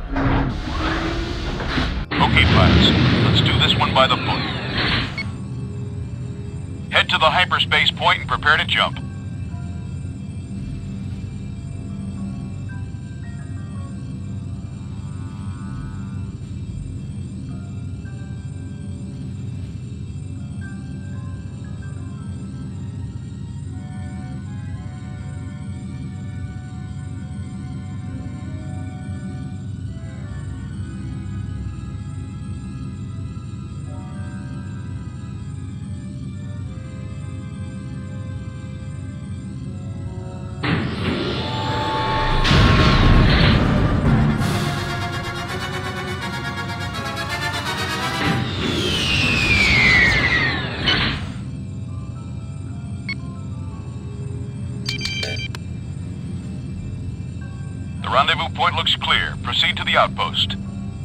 Okay, pilots, let's do this one by the book. Head to the hyperspace point and prepare to jump. The rendezvous point looks clear. Proceed to the outpost.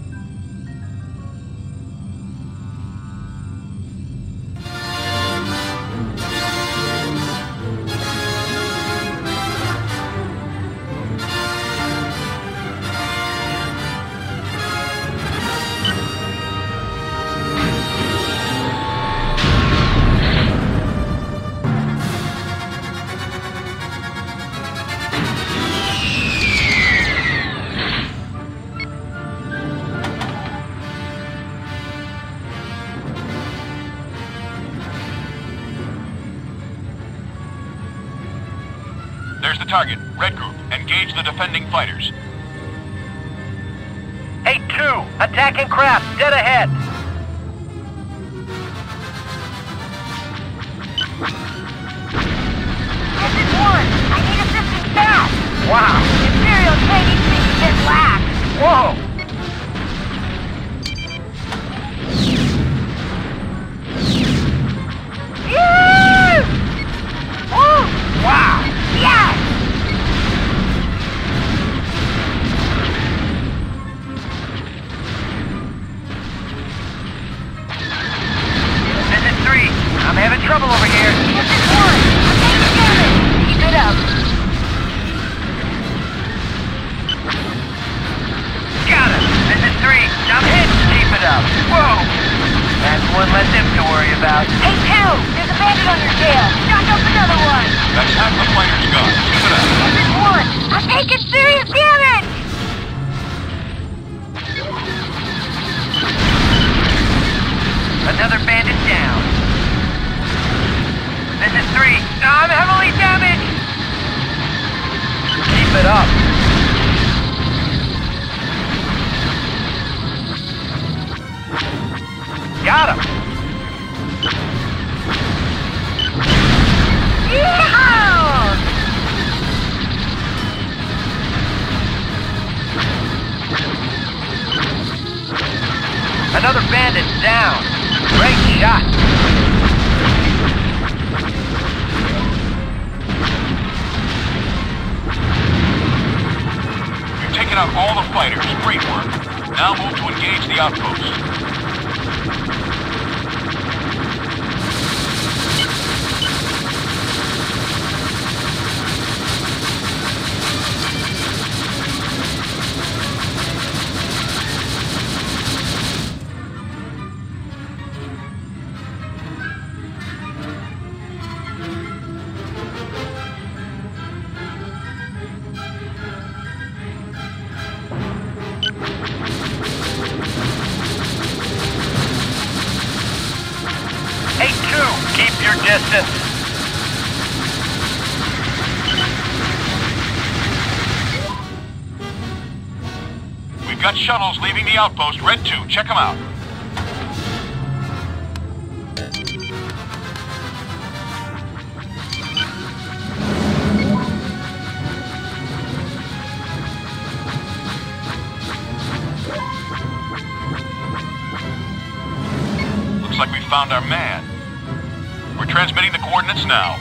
There's the target. Red Group, engage the defending fighters. 8-2, attacking craft, dead ahead. This is 1. I need assistance fast. Wow. Imperial training seems a bit lax. Whoa. Woo! Wow. Yes! This is 3. I'm having trouble over here. This is 1. I'm taking damage. Keep it up. Got him. This is 3. I'm hit. Keep it up. Whoa. That's one less him to worry about. Hey, 2. There's a bandit on your tail. Knock up another one. That's half the fighters gone. Keep it up. This is 1. I'm taking serious damage. Another bandit down. This is 3. I'm heavily damaged. Keep it up. Got him. Yeehaw! Another bandit down. Great shot. You've taken out all the fighters. Great work. Now move to engage the outpost. Keep your distance. We've got shuttles leaving the outpost. Red 2, check them out. Looks like we found our man. We're transmitting the coordinates now.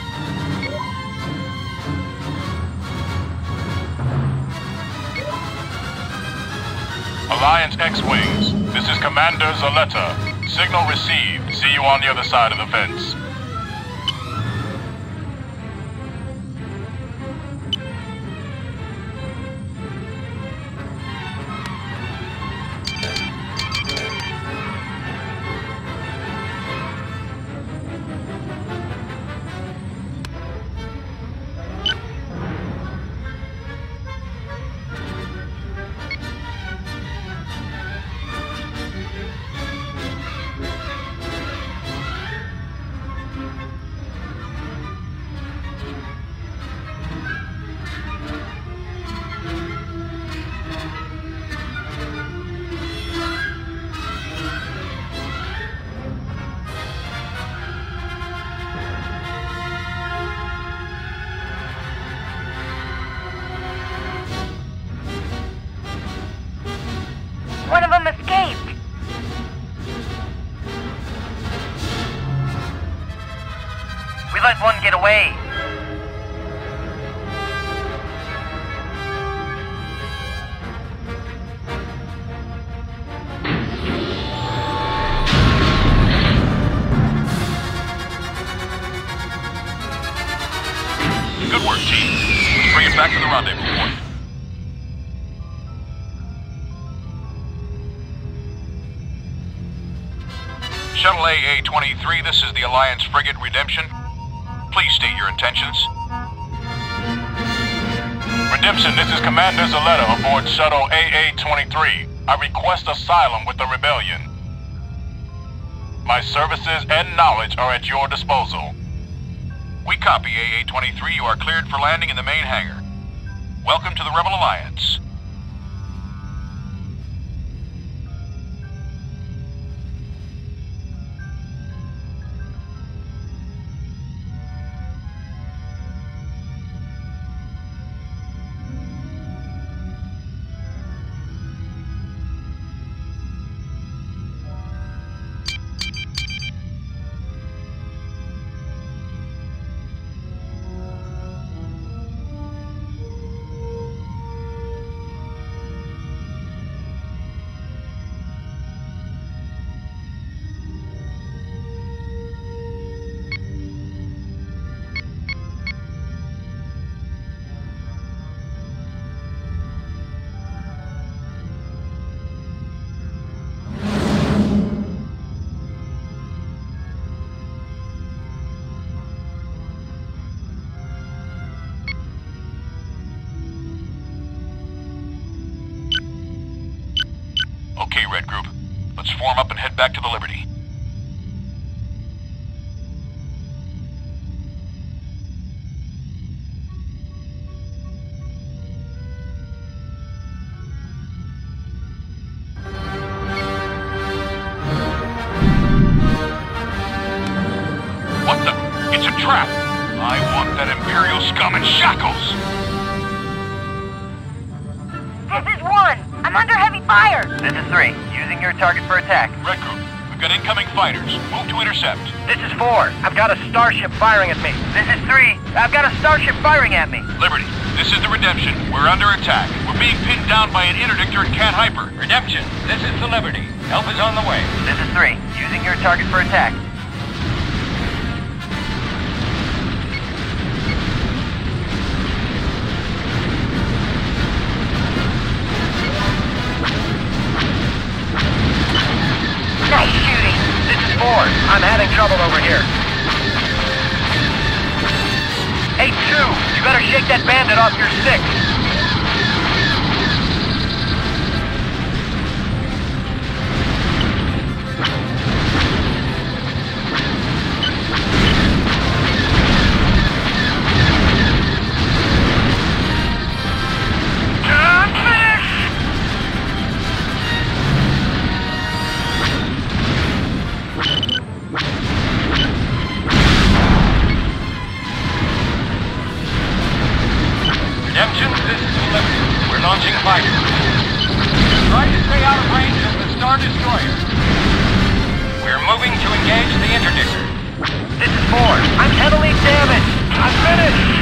Alliance X-Wings, this is Commander Zaletta. Signal received. See you on the other side of the fence. We let one get away. Good work, team. Let's bring it back to the rendezvous point. Shuttle AA-23, this is the Alliance Frigate Redemption. Please state your intentions. Redemption, this is Commander Zaletta aboard Shuttle AA-23. I request asylum with the Rebellion. My services and knowledge are at your disposal. We copy AA-23. You are cleared for landing in the main hangar. Welcome to the Rebel Alliance. Okay, Red Group. Let's form up and head back to the Liberty. What the? It's a trap! I want that Imperial scum in shackles! This is 1. I'm under heavy fire. This is 3. Using your target for attack. Red Group, we've got incoming fighters. Move to intercept. This is 4. I've got a starship firing at me. This is 3. I've got a starship firing at me. Liberty, this is the Redemption. We're under attack. We're being pinned down by an interdictor and can't hyper. Redemption, this is the Liberty. Help is on the way. This is 3. Using your target for attack. Nice shooting. This is 4. I'm having trouble over here. Hey, 2. You better shake that bandit off your stick. Redemption, this is the Liberty. We're launching fighters. Try to stay out of range of the Star Destroyer. We're moving to engage the interdictor. This is 4. I'm heavily damaged. I'm finished.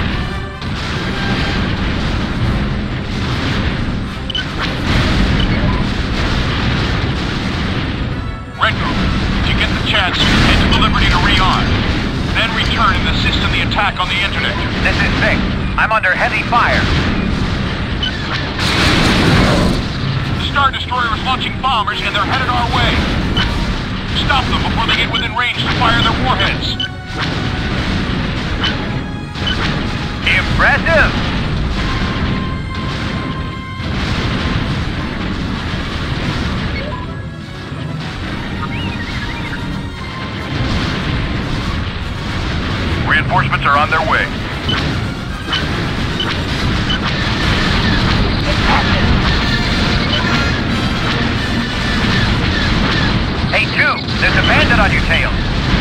Red Group, if you get the chance, head to the Liberty to re-arm. Then return and assist in the attack on the interdictor. This is 6. I'm under heavy fire. The Star Destroyer is launching bombers and they're headed our way. Stop them before they get within range to fire their warheads. Impressive. Reinforcements are on their way. Hey, 2. There's a bandit on your tail.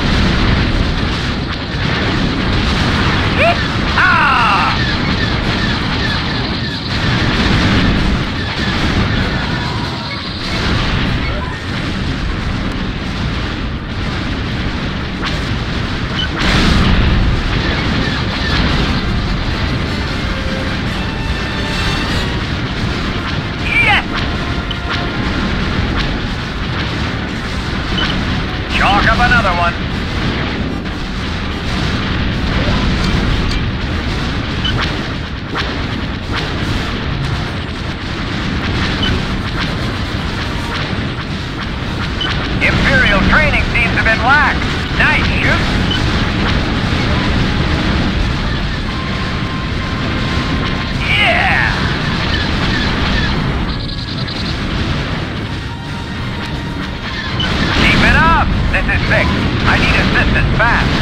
Ah! up another one. Imperial training seems to have been lax. Nice shoot. Yeah! Keep it up! This is fixed. I need assistance fast.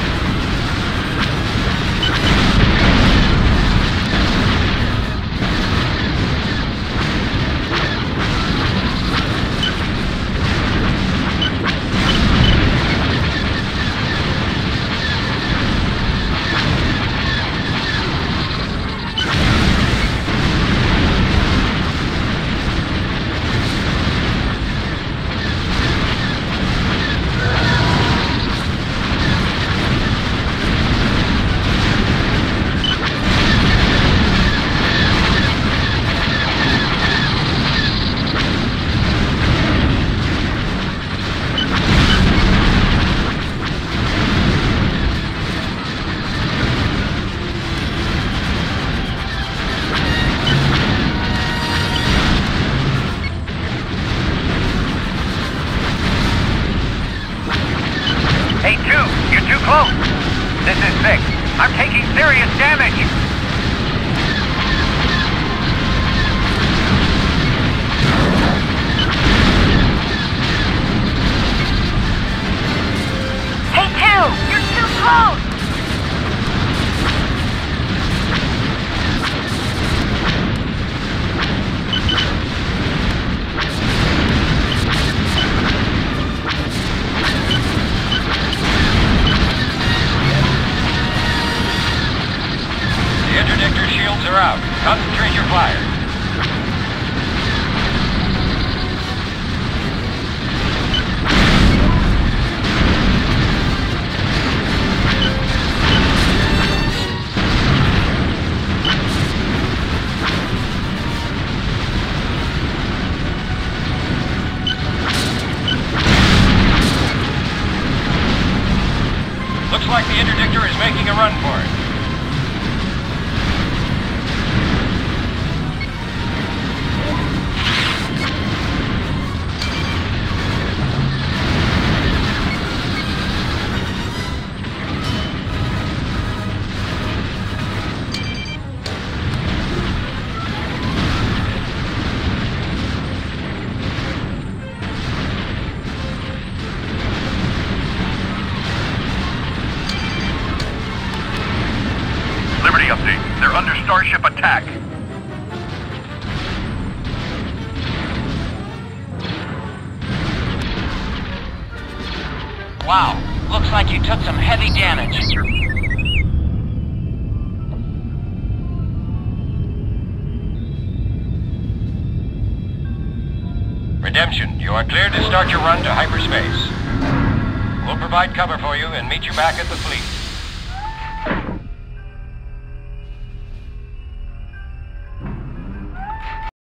Hey, 2, you're too close. This is fixed. I'm taking serious damage. Hey, 2, you're too close. Interdictor shields are out. Concentrate your fire. Looks like the interdictor is making a run for it. Liberty update. They're under starship attack. Wow, looks like you took some heavy damage. Redemption, you are cleared to start your run to hyperspace. We'll provide cover for you and meet you back at the fleet.